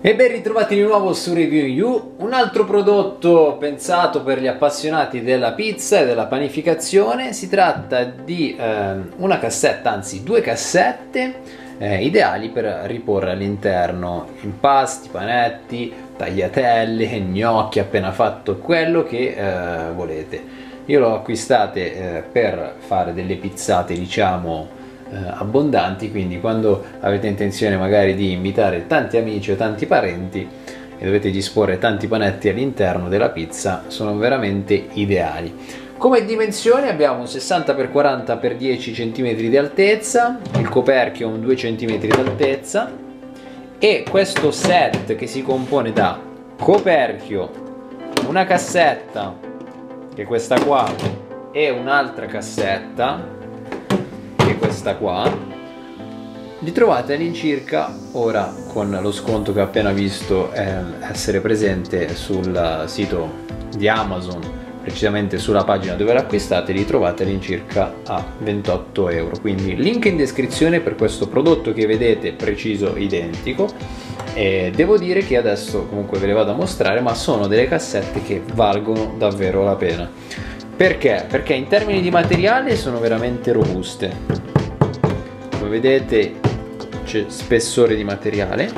E ben ritrovati di nuovo su Review You, un altro prodotto pensato per gli appassionati della pizza e della panificazione. Si tratta di una cassetta, anzi due cassette ideali per riporre all'interno impasti, panetti, tagliatelle, gnocchi appena fatto, quello che volete. Io l'ho acquistate per fare delle pizzate, diciamo, abbondanti, quindi quando avete intenzione magari di invitare tanti amici o tanti parenti e dovete disporre tanti panetti all'interno della pizza, sono veramente ideali. Come dimensioni abbiamo un 60x40x10 cm di altezza, il coperchio un 2 cm d'altezza e questo set che si compone da coperchio, una cassetta che è questa qua e un'altra cassetta che è questa qua, li trovate all'incirca, ora con lo sconto che ho appena visto essere presente sul sito di Amazon, precisamente sulla pagina dove l'acquistate, li trovate all'incirca a 28 euro. Quindi link in descrizione per questo prodotto che vedete preciso identico. E devo dire che adesso comunque ve le vado a mostrare, ma sono delle cassette che valgono davvero la pena. Perché? Perché in termini di materiale sono veramente robuste. Come vedete c'è spessore di materiale.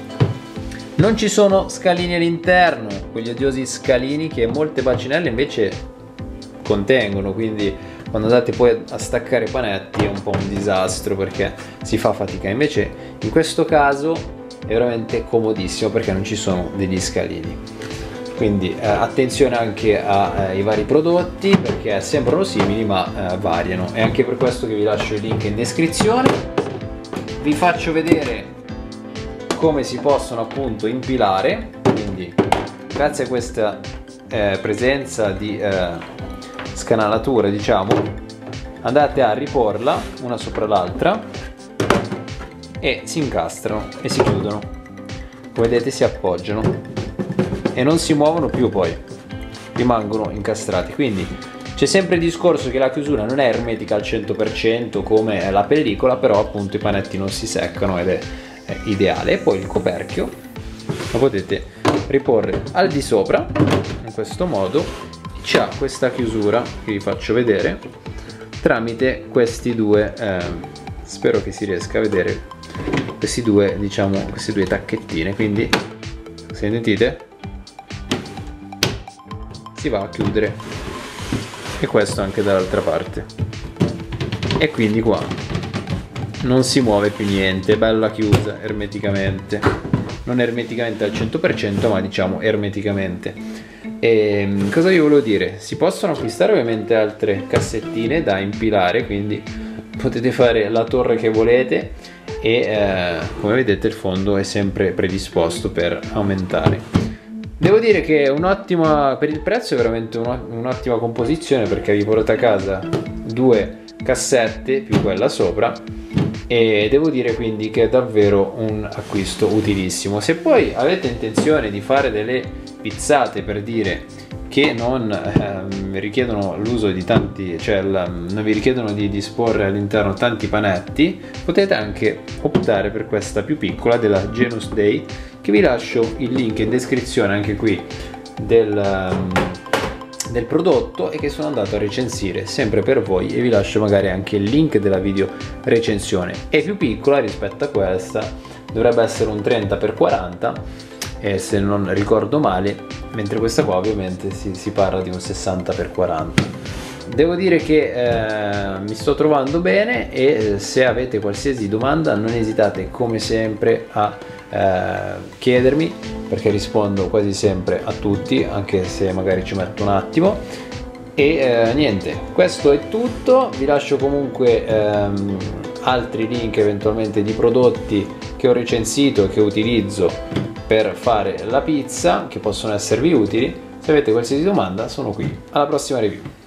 Non ci sono scalini all'interno, quegli odiosi scalini che molte bacinelle invece contengono, quindi quando andate poi a staccare i panetti è un po' un disastro perché si fa fatica. Invece in questo caso è veramente comodissimo perché non ci sono degli scalini. Quindi attenzione anche ai vari prodotti perché sembrano simili ma variano, e anche per questo che vi lascio il link in descrizione. Vi faccio vedere come si possono appunto impilare, quindi grazie a questa presenza di scanalatura, diciamo, andate a riporla una sopra l'altra e si incastrano e si chiudono. Come vedete si appoggiano e non si muovono più, poi rimangono incastrati. Quindi c'è sempre il discorso che la chiusura non è ermetica al 100% come la pellicola, però appunto i panetti non si seccano ed è ideale. E poi il coperchio lo potete riporre al di sopra in questo modo, c'ha questa chiusura che vi faccio vedere tramite questi due spero che si riesca a vedere questi due, diciamo, queste due tacchettine. Quindi sentite, si va a chiudere, e questo anche dall'altra parte, e quindi qua non si muove più niente, bella chiusa ermeticamente, non ermeticamente al 100% ma diciamo ermeticamente. E cosa vi volevo dire? Si possono acquistare ovviamente altre cassettine da impilare, quindi potete fare la torre che volete e come vedete il fondo è sempre predisposto per aumentare. Devo dire che è un'ottima, per il prezzo è veramente un'ottima composizione, perché vi portate a casa due cassette più quella sopra, e devo dire quindi che è davvero un acquisto utilissimo. Se poi avete intenzione di fare delle pizzate, per dire, che non richiedono l'uso di tanti, cioè non vi richiedono di disporre all'interno tanti panetti, potete anche optare per questa più piccola della Genus Day, che vi lascio il link in descrizione anche qui del prodotto, e che sono andato a recensire sempre per voi, e vi lascio magari anche il link della video recensione. È più piccola rispetto a questa, dovrebbe essere un 30x40 se non ricordo male, mentre questa qua ovviamente si parla di un 60x40. Devo dire che mi sto trovando bene, e se avete qualsiasi domanda non esitate come sempre a chiedermi, perché rispondo quasi sempre a tutti, anche se magari ci metto un attimo. E niente, questo è tutto. Vi lascio comunque altri link eventualmente di prodotti che ho recensito e che utilizzo per fare la pizza, che possono esservi utili. Se avete qualsiasi domanda sono qui. Alla prossima review.